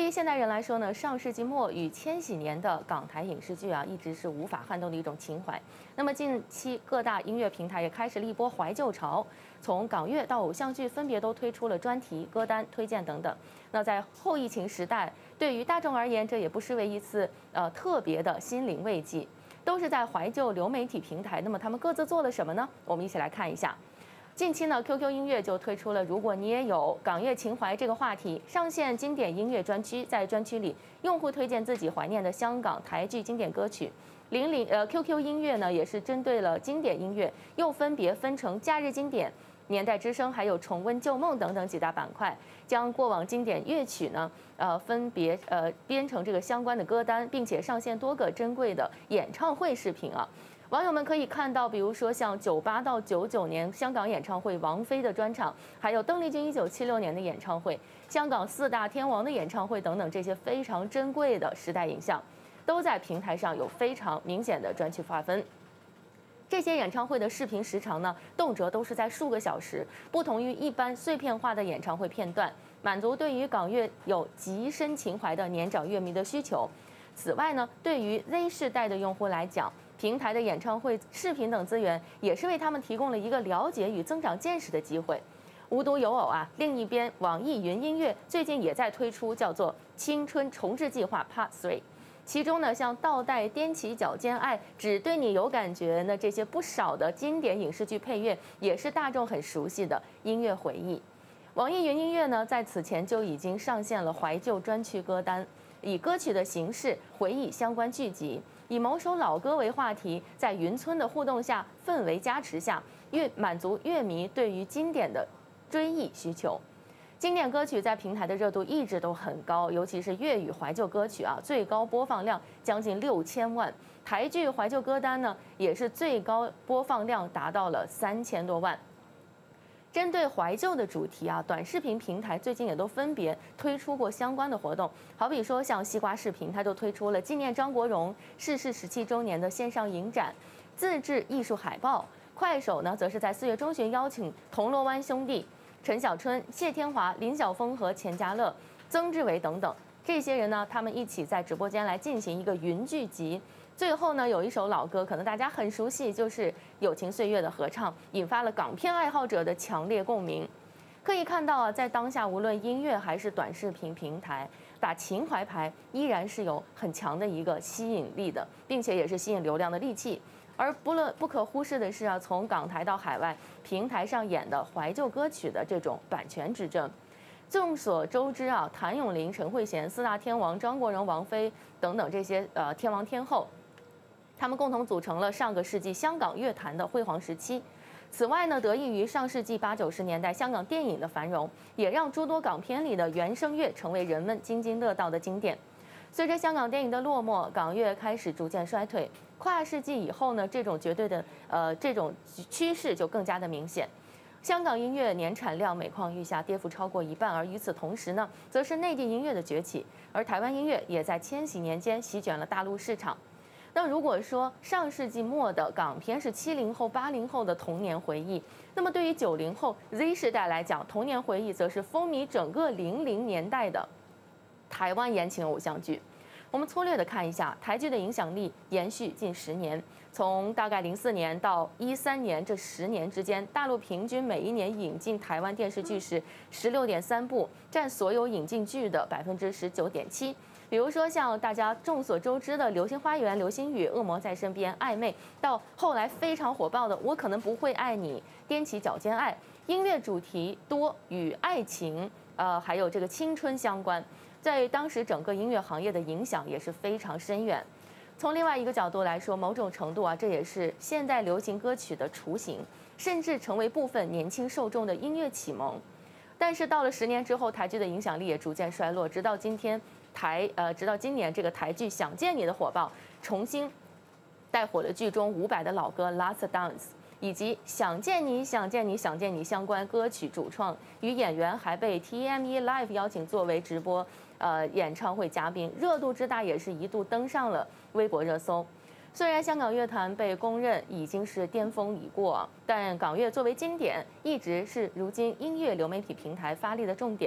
于现代人来说呢，上世纪末与千禧年的港台影视剧啊，一直是无法撼动的一种情怀。那么近期各大音乐平台也开始了一波怀旧潮，从港乐到偶像剧，分别都推出了专题、歌单推荐等等。那在后疫情时代，对于大众而言，这也不失为一次特别的心灵慰藉。都是在怀旧流媒体平台，那么他们各自做了什么呢？我们一起来看一下。近期呢 ，QQ 音乐就推出了“如果你也有港乐情怀”这个话题，上线经典音乐专区，在专区里，用户推荐自己怀念的香港台剧经典歌曲。QQ 音乐呢，也是针对了经典音乐，又分别分成假日经典、年代之声，还有重温旧梦等等几大板块，将过往经典乐曲呢，分别编成这个相关的歌单，并且上线多个珍贵的演唱会视频啊。网友们可以看到，比如说像98到99年香港演唱会王菲的专场，还有邓丽君1976年的演唱会，香港4大天王的演唱会等等，这些非常珍贵的时代影像，都在平台上有非常明显的专区划分。这些演唱会的视频时长呢，动辄都是在数个小时，不同于一般碎片化的演唱会片段，满足对于港乐有极深情怀的年长乐迷的需求。此外呢，对于 Z 世代的用户来讲，平台的演唱会视频等资源也是为他们提供了一个了解与增长见识的机会。无独有偶啊，另一边网易云音乐最近也在推出叫做“青春重置计划 Part 3”，其中呢，像倒带、踮起脚尖爱、只对你有感觉，那这些不少的经典影视剧配乐，也是大众很熟悉的音乐回忆。网易云音乐呢，在此前就已经上线了怀旧专区歌单，以歌曲的形式回忆相关剧集。以某首老歌为话题，在云村的互动下、氛围加持下，满足乐迷对于经典的追忆需求。经典歌曲在平台的热度一直都很高，尤其是粤语怀旧歌曲啊，最高播放量将近6000万。台剧怀旧歌单呢，也是最高播放量达到了3000多万。针对怀旧的主题啊，短视频平台最近也都分别推出过相关的活动，好比说像西瓜视频，它就推出了纪念张国荣逝世17周年的线上影展自制艺术海报。快手呢，则是在4月中旬邀请铜锣湾兄弟陈小春、谢天华、林晓峰和钱嘉乐、曾志伟等等这些人呢，他们一起在直播间来进行一个云剧集。最后呢，有一首老歌，可能大家很熟悉，就是《友情岁月》的合唱，引发了港片爱好者的强烈共鸣。可以看到啊，在当下，无论音乐还是短视频平台，打情怀牌依然是有很强的一个吸引力的，并且也是吸引流量的利器。而不可忽视的是啊，从港台到海外，平台上演的怀旧歌曲的这种版权之争。众所周知啊，谭咏麟、陈慧娴4大天王，张国荣、王菲等等这些天王天后。他们共同组成了上个世纪香港乐坛的辉煌时期。此外呢，得益于上世纪80、90年代香港电影的繁荣，也让诸多港片里的原声乐成为人们津津乐道的经典。随着香港电影的落寞，港乐开始逐渐衰退。跨世纪以后呢，这种绝对的这种趋势就更加的明显。香港音乐年产量每况愈下，跌幅超过1半，而与此同时呢，则是内地音乐的崛起，而台湾音乐也在千禧年间席卷了大陆市场。那如果说上世纪末的港片是70后、80后的童年回忆，那么对于90后 Z 世代来讲，童年回忆则是风靡整个00年代的台湾言情偶像剧。我们粗略的看一下，台剧的影响力延续近10年，从大概04年到13年这10年之间，大陆平均每一年引进台湾电视剧是16.3部，占所有引进剧的19.7%。比如说像大家众所周知的《流星花园》《流星雨》《恶魔在身边》暧昧，到后来非常火爆的《我可能不会爱你》踮起脚尖爱，音乐主题多与爱情还有这个青春相关，在当时整个音乐行业的影响也是非常深远。从另外一个角度来说，某种程度啊，这也是现代流行歌曲的雏形，甚至成为部分年轻受众的音乐启蒙。但是到了10年之后，台剧的影响力也逐渐衰落，直到今年这个台剧《想见你》的火爆，重新带火了剧中伍佰的老歌《Last Dance》，以及《想见你想见你想见你》相关歌曲主创与演员还被 TME Live 邀请作为直播演唱会嘉宾，热度之大也是一度登上了微博热搜。虽然香港乐坛被公认已经是巅峰已过，但港乐作为经典，一直是如今音乐流媒体平台发力的重点。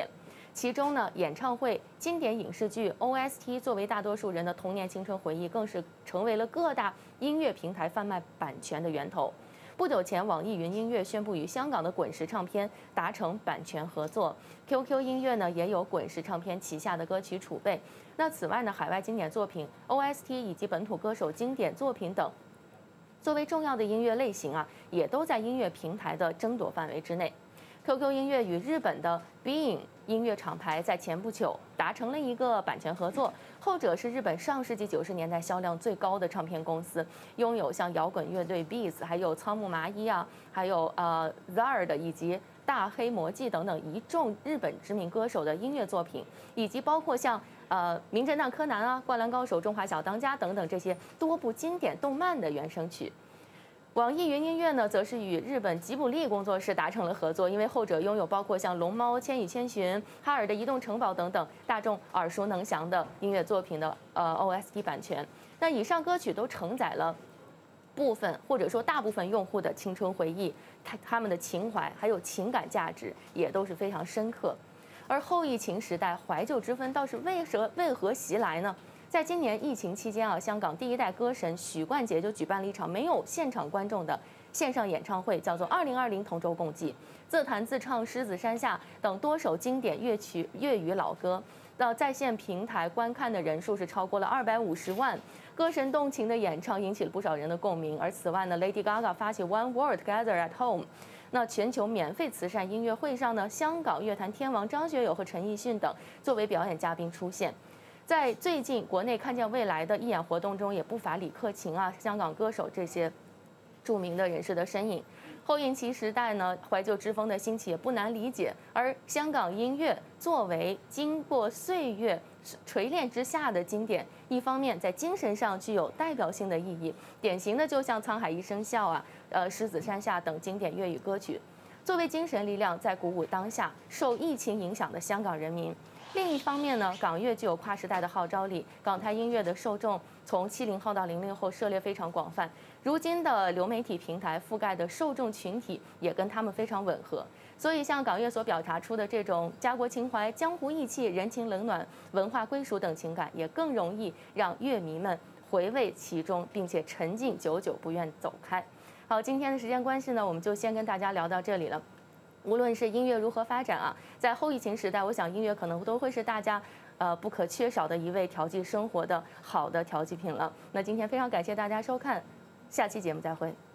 其中呢，演唱会、经典影视剧、OST 作为大多数人的童年青春回忆，更是成为了各大音乐平台贩卖版权的源头。不久前，网易云音乐宣布与香港的滚石唱片达成版权合作。QQ 音乐呢也有滚石唱片旗下的歌曲储备。那此外呢，海外经典作品、OST 以及本土歌手经典作品等，作为重要的音乐类型啊，也都在音乐平台的争夺范围之内。QQ 音乐与日本的 Being 音乐厂牌在前不久达成了一个版权合作，后者是日本上世纪90年代销量最高的唱片公司，拥有像摇滚乐队 Beats， 还有仓木麻衣啊，还有Zard 以及大黑魔记等等一众日本知名歌手的音乐作品，以及包括像名侦探柯南啊、灌篮高手、中华小当家等等这些多部经典动漫的原声曲。网易云音乐呢，则是与日本吉卜力工作室达成了合作，因为后者拥有包括像《龙猫》《千与千寻》、哈尔的《移动城堡》等等大众耳熟能详的音乐作品的OST 版权。那以上歌曲都承载了部分或者说大部分用户的青春回忆，他们的情怀还有情感价值也都是非常深刻。而后疫情时代，怀旧之风倒是为何袭来呢？在今年疫情期间啊，香港第一代歌神许冠杰就举办了一场没有现场观众的线上演唱会，叫做2020同舟共济，自弹自唱《狮子山下》等多首经典粤语老歌。到在线平台观看的人数是超过了250万，歌神动情的演唱引起了不少人的共鸣。而此外呢 ，Lady Gaga 发起 One World Gather at Home。那全球免费慈善音乐会上呢，香港乐坛天王张学友和陈奕迅等作为表演嘉宾出现。在最近国内看见未来的义演活动中，也不乏李克勤啊、香港歌手这些著名的人士的身影。后疫情时代呢，怀旧之风的兴起也不难理解。而香港音乐作为经过岁月锤炼之下的经典，一方面在精神上具有代表性的意义，典型的就像《沧海一声笑》啊、狮子山下等经典粤语歌曲，作为精神力量，在鼓舞当下受疫情影响的香港人民。另一方面呢，港乐具有跨时代的号召力，港台音乐的受众从70后到00后涉猎非常广泛，如今的流媒体平台覆盖的受众群体也跟他们非常吻合，所以像港乐所表达出的这种家国情怀、江湖义气、人情冷暖、文化归属等情感，也更容易让乐迷们回味其中，并且沉浸久久不愿走开。好，今天的时间关系呢，我们就先跟大家聊到这里了。无论是音乐如何发展啊，在后疫情时代，我想音乐可能都会是大家不可缺少的一味调剂生活的好的调剂品了。那今天非常感谢大家收看，下期节目再会。